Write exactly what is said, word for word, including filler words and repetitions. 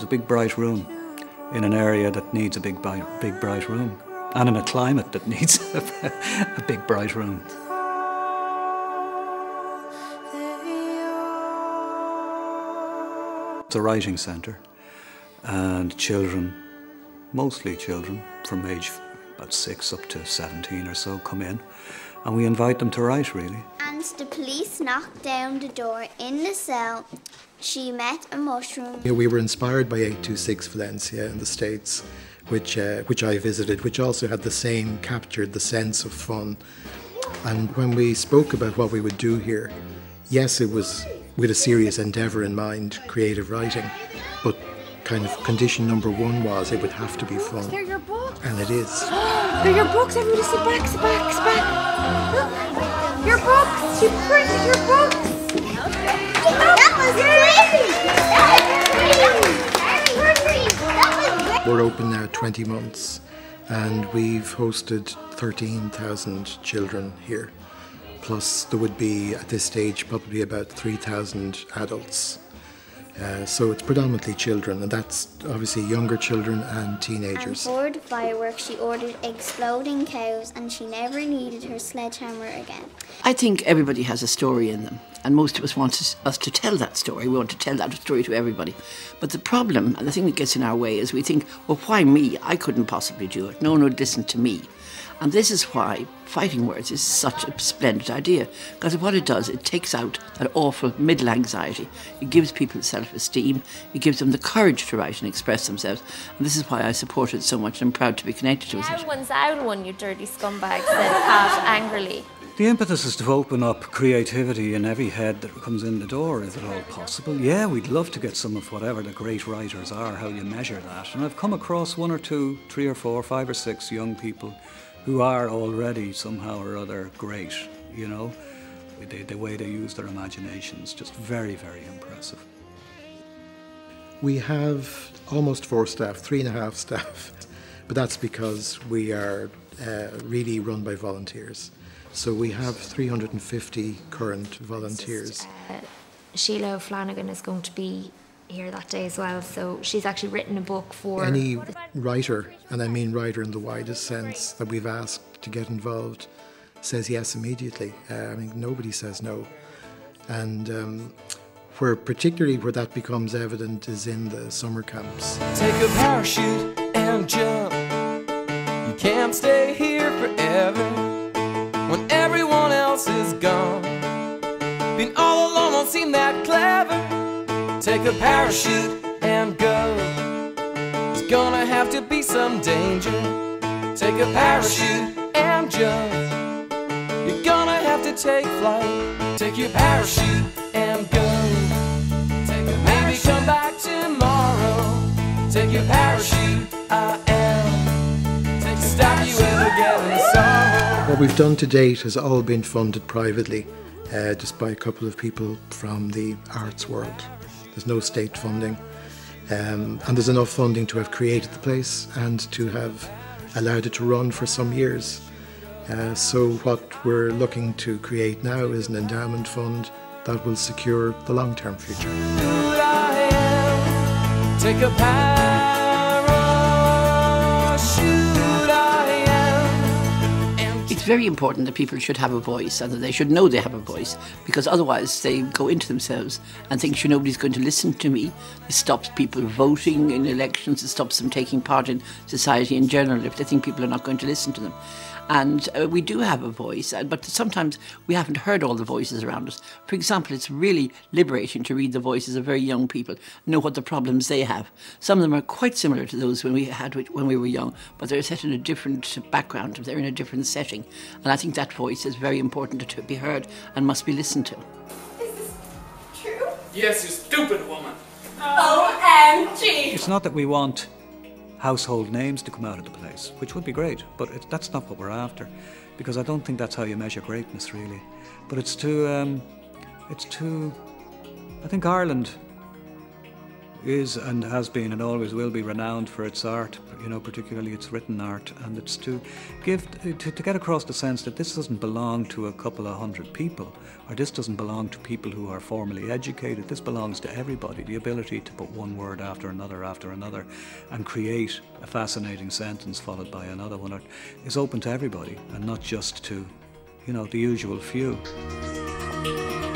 big bright room in an area that needs a big, big bright room, and in a climate that needs a, a big bright room. It's a writing centre, and children, mostly children from age about six up to seventeen or so, come in, and we invite them to write, really. And the police knocked down the door in the cell. She met a mushroom. Yeah, we were inspired by eight two six Valencia in the States, which uh, which I visited, which also had the same, captured the sense of fun. And when we spoke about what we would do here, yes, it was with a serious endeavour in mind, creative writing, but kind of condition number one was it would have to be fun. They're your books. And it is. They're your books. Everybody sit back, sit back, sit back. Look, your books. You printed your books. That was crazy! That was crazy! That was We're open now twenty months, and we've hosted thirteen thousand children here. Plus there would be, at this stage, probably about three thousand adults. Uh, so it's predominantly children, and that's obviously younger children and teenagers. And for the fireworks, she ordered exploding cows, and she never needed her sledgehammer again. I think everybody has a story in them, and most of us want us to tell that story. We want to tell that story to everybody. But the problem, and the thing that gets in our way, is we think, well, why me? I couldn't possibly do it. No one would listen to me. And this is why fighting words is such a splendid idea, because what it does, it takes out that awful middle anxiety. It gives people self-esteem. It gives them the courage to write and express themselves. And this is why I support it so much, and I'm proud to be connected with it. One's out one, you dirty scumbag, said Pat angrily. The impetus is to open up creativity in every head that comes in the door. Is it all possible? Yeah, we'd love to get some of whatever the great writers are, how you measure that. And I've come across one or two, three or four, five or six young people who are already somehow or other great, you know. The, the way they use their imaginations, just very, very impressive. We have almost four staff, three and a half staff, but that's because we are uh, really run by volunteers. So we have three hundred fifty current volunteers. Just, uh, Sheila O'Flanagan is going to be here that day as well, so she's actually written a book for... Any writer, and I mean writer in the widest sense, that we've asked to get involved says yes immediately. Uh, I mean, nobody says no. And um, where particularly where that becomes evident is in the summer camps. Take a parachute and jump. You can't stay here forever when everyone else is gone. Being all alone won't seem that clever. Take a parachute and go. There's gonna have to be some danger. Take a parachute and jump. You're gonna have to take flight. Take your parachute and go. Take a Maybe come back tomorrow. Take your parachute, I am. Take a stop you ever getting sorrow. What we've done to date has all been funded privately, uh, just by a couple of people from the arts world. There's no state funding, um, and there's enough funding to have created the place and to have allowed it to run for some years. Uh, so what we're looking to create now is an endowment fund that will secure the long-term future. Take a parachute, I am. It's very important that people should have a voice and that they should know they have a voice, because otherwise they go into themselves and think, sure, nobody's going to listen to me. It stops people voting in elections, it stops them taking part in society in general if they think people are not going to listen to them. And uh, we do have a voice, but sometimes we haven't heard all the voices around us. For example, it's really liberating to read the voices of very young people, know what the problems they have. Some of them are quite similar to those when we had when we were young, but they're set in a different background, they're in a different setting. And I think that voice is very important to be heard and must be listened to. Is this true? Yes, you stupid woman. O M G! It's not that we want household names to come out of the place, which would be great, but it, that's not what we're after, because I don't think that's how you measure greatness, really. But it's to, um, it's to, I think Ireland is and has been and always will be renowned for its art, you know, particularly its written art, and it's to give, to, to get across the sense that this doesn't belong to a couple of hundred people, or this doesn't belong to people who are formally educated. This belongs to everybody. The ability to put one word after another after another and create a fascinating sentence followed by another one is open to everybody and not just to, you know, the usual few.